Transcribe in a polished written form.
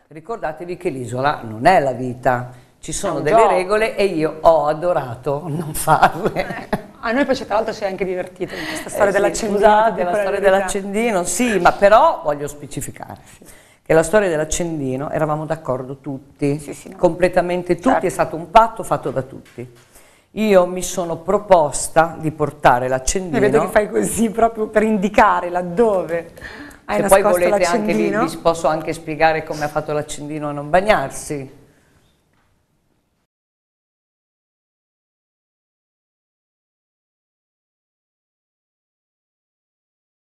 Ricordatevi che l'isola non è la vita, ci sono delle regole e io ho adorato non farle. A noi poi tra l'altro si è anche divertito in questa storia Sì, dell'accendino. scusate, la storia dell'accendino, sì, ma però voglio specificare che la storia dell'accendino eravamo d'accordo tutti, Sì, no. completamente tutti, Certo. è stato un patto fatto da tutti. Io mi sono proposta di portare l'accendino. E vedo che fai così proprio per indicare laddove hai Se poi nascosto volete anche, l'accendino. vi posso anche spiegare come ha fatto l'accendino a non bagnarsi.